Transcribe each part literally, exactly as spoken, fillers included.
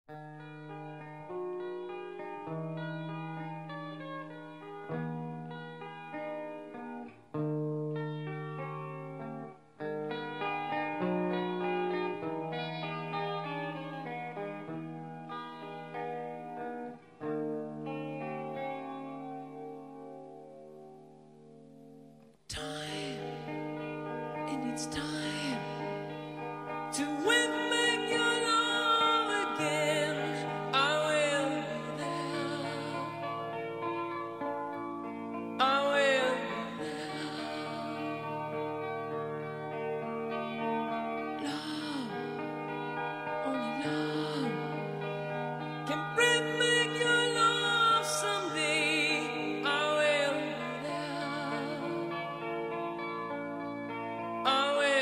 It's time to win, make your love again. I will be there. I will be there. Love, only love can bring, make your love someday. I will be there. I will.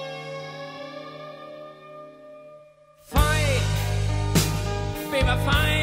Fight, baby, fight.